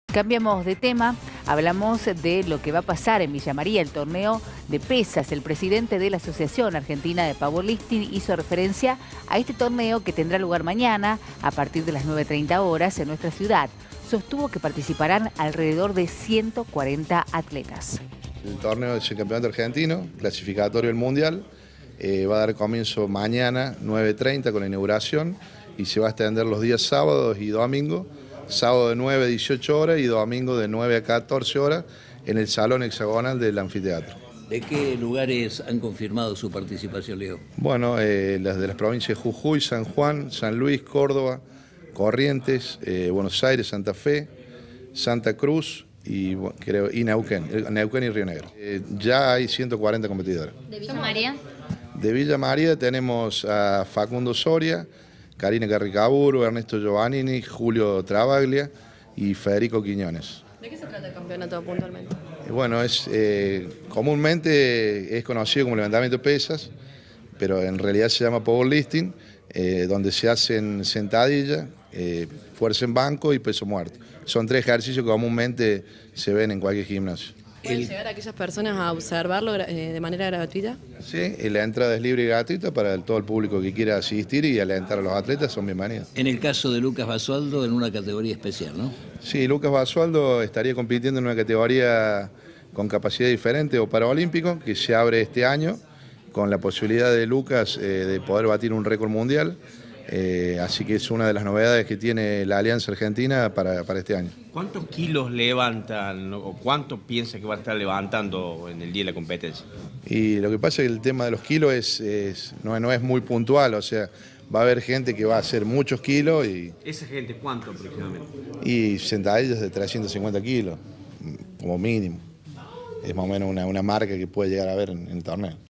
Cambiamos de tema, hablamos de lo que va a pasar en Villa María, el torneo de pesas. El presidente de la Asociación Argentina de Powerlifting hizo referencia a este torneo que tendrá lugar mañana a partir de las 9:30 horas en nuestra ciudad. Sostuvo que participarán alrededor de 140 atletas. El torneo es el campeonato argentino, clasificatorio del mundial, va a dar comienzo mañana 9:30 con la inauguración y se va a extender los días sábados y domingos. Sábado de 9 a 18 horas y domingo de 9 a 14 horas en el salón hexagonal del anfiteatro. ¿De qué lugares han confirmado su participación, Leo? Bueno, las de las provincias de Jujuy, San Juan, San Luis, Córdoba, Corrientes, Buenos Aires, Santa Fe, Santa Cruz y Neuquén y Río Negro. Ya hay 140 competidores. ¿De Villa María? De Villa María tenemos a Facundo Soria, Karina Carricaburu, Ernesto Giovannini, Julio Travaglia y Federico Quiñones. ¿De qué se trata el campeonato puntualmente? Bueno, comúnmente es conocido como levantamiento de pesas, pero en realidad se llama powerlifting, donde se hacen sentadillas, fuerza en banco y peso muerto. Son tres ejercicios que comúnmente se ven en cualquier gimnasio. ¿Pueden llegar a aquellas personas a observarlo de manera gratuita? Sí, la entrada es libre y gratuita para todo el público que quiera asistir y alentar a los atletas son bienvenidos. En el caso de Lucas Basualdo, en una categoría especial, ¿no? Sí, Lucas Basualdo estaría compitiendo en una categoría con capacidad diferente o paraolímpico que se abre este año con la posibilidad de Lucas de poder batir un récord mundial. Así que es una de las novedades que tiene la Alianza Argentina para este año. ¿Cuántos kilos levantan o cuánto piensa que va a estar levantando en el día de la competencia? Y lo que pasa es que el tema de los kilos no es muy puntual, o sea, va a haber gente que va a hacer muchos kilos y... ¿Esa gente cuánto aproximadamente? Y sentadillas de 350 kilos, como mínimo. Es más o menos una marca que puede llegar a haber en el torneo.